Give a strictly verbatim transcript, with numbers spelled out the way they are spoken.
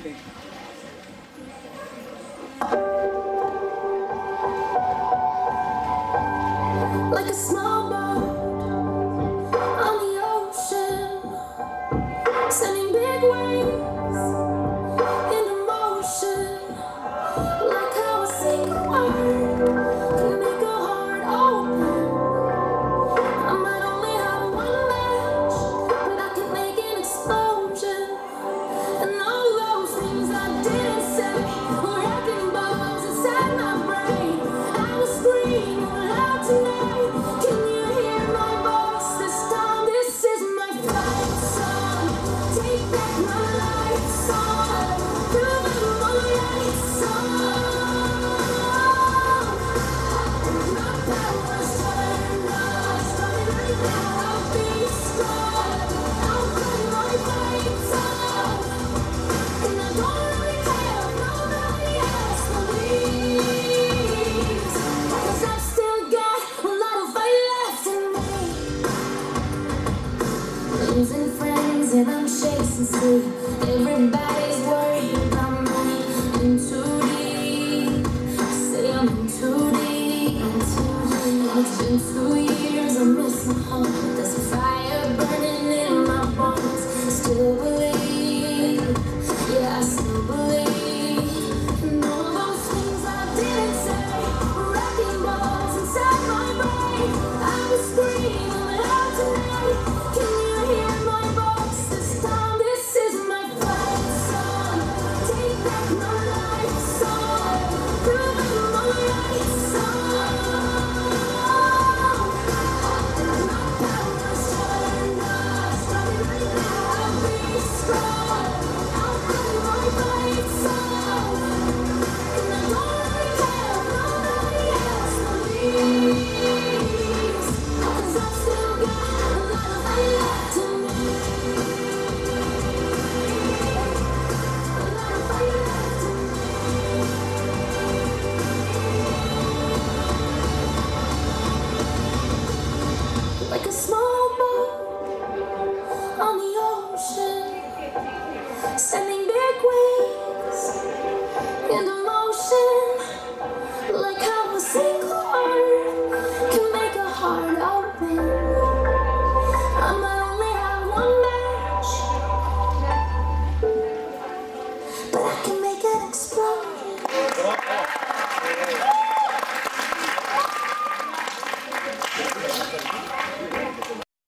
Okay. Like a small boat on the ocean, sending big waves into motion. Like how a single word can make a heart open. I might only have one match, but I can make an explosion. And all those things I didn't say were wrecking balls inside my brain. I was screaming loud tonight. Can you hear my voice this time? This is my fight song. Take back my life song. Through the moonlight song. My power's turned on. Starting right now, I'll be strong. I'll play my fight song. And I don't really care if nobody else believes. 'Cause I've still got a lot of fight left in me. Losing friends and I'm chasing sleep. Everybody's worried about me. In too deep. Say I'm in too deep. In too deep. It's been two years, I'm missing home. There's a fire burning in my bones. Still believe. Yeah, I still believe. And all those things I didn't say were wrecking balls inside my brain. I was screaming loud tonight. Can you hear my voice this time? This is my fight song. Take back my life song. Through the moonlight song. My power's turned on. Starting right now, I'll be strong. I'll play my fight song. And I don't really care if nobody else believes. 'Cause I've still got a lot of fight left in me. A lot of fight left in me. Like a small boat on the ocean, sending big waves into motion. Like how a single word can make a heart open. I might only have one match, but I can make an explosion.